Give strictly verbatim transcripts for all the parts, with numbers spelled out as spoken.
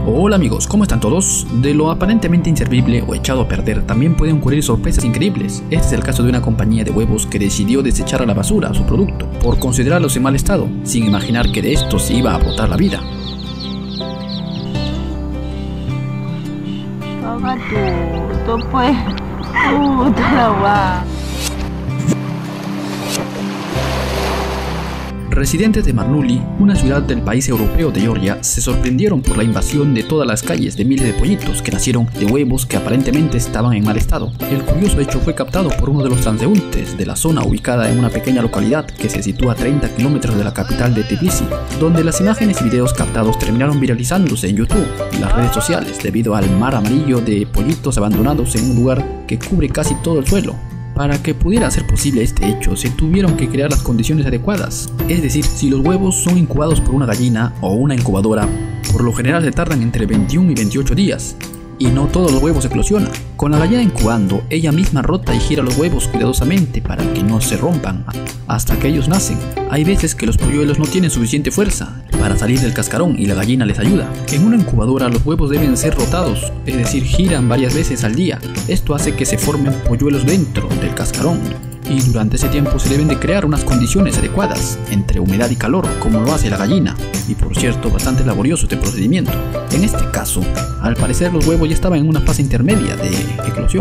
Hola amigos, ¿cómo están todos? De lo aparentemente inservible o echado a perder también pueden ocurrir sorpresas increíbles. Este es el caso de una compañía de huevos que decidió desechar a la basura su producto por considerarlos en mal estado, sin imaginar que de esto se iba a botar la vida. Pues, Residentes de Marnuli, una ciudad del país europeo de Georgia, se sorprendieron por la invasión de todas las calles de miles de pollitos que nacieron de huevos que aparentemente estaban en mal estado. El curioso hecho fue captado por uno de los transeúntes de la zona ubicada en una pequeña localidad que se sitúa a treinta kilómetros de la capital de Tbilisi, donde las imágenes y videos captados terminaron viralizándose en YouTube y las redes sociales debido al mar amarillo de pollitos abandonados en un lugar que cubre casi todo el suelo. Para que pudiera ser posible este hecho, se tuvieron que crear las condiciones adecuadas. Es decir, si los huevos son incubados por una gallina o una incubadora, por lo general se tardan entre veintiuno y veintiocho días. Y no todos los huevos eclosionan. Con la gallina incubando, ella misma rota y gira los huevos cuidadosamente para que no se rompan hasta que ellos nacen. Hay veces que los polluelos no tienen suficiente fuerza para salir del cascarón y la gallina les ayuda. En una incubadora los huevos deben ser rotados, es decir, giran varias veces al día. Esto hace que se formen polluelos dentro del cascarón. Y durante ese tiempo se deben de crear unas condiciones adecuadas, entre humedad y calor, como lo hace la gallina, y por cierto bastante laborioso este procedimiento. En este caso, al parecer los huevos ya estaban en una fase intermedia de eclosión.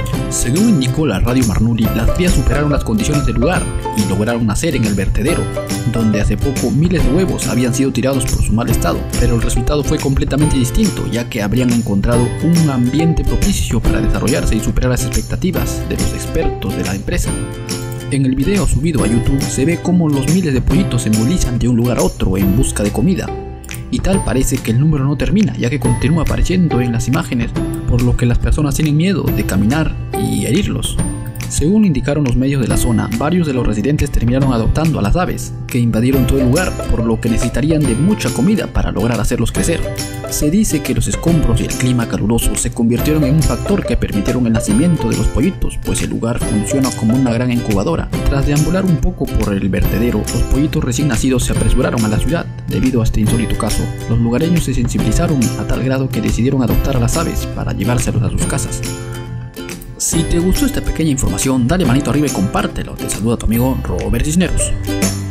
Según indicó la radio Marnuli, las crías superaron las condiciones del lugar y lograron nacer en el vertedero, donde hace poco miles de huevos habían sido tirados por su mal estado, pero el resultado fue completamente distinto, ya que habrían encontrado un ambiente propicio para desarrollarse y superar las expectativas de los expertos de la empresa. En el video subido a YouTube se ve cómo los miles de pollitos se movilizan de un lugar a otro en busca de comida. Y tal parece que el número no termina, ya que continúa apareciendo en las imágenes, por lo que las personas tienen miedo de caminar y herirlos. Según indicaron los medios de la zona, varios de los residentes terminaron adoptando a las aves, que invadieron todo el lugar, por lo que necesitarían de mucha comida para lograr hacerlos crecer. Se dice que los escombros y el clima caluroso se convirtieron en un factor que permitieron el nacimiento de los pollitos, pues el lugar funciona como una gran incubadora. Tras deambular un poco por el vertedero, los pollitos recién nacidos se apresuraron a la ciudad. Debido a este insólito caso, los lugareños se sensibilizaron a tal grado que decidieron adoptar a las aves para llevárselos a sus casas. Si te gustó esta pequeña información, dale manito arriba y compártelo. Te saluda tu amigo Robert Cisneros.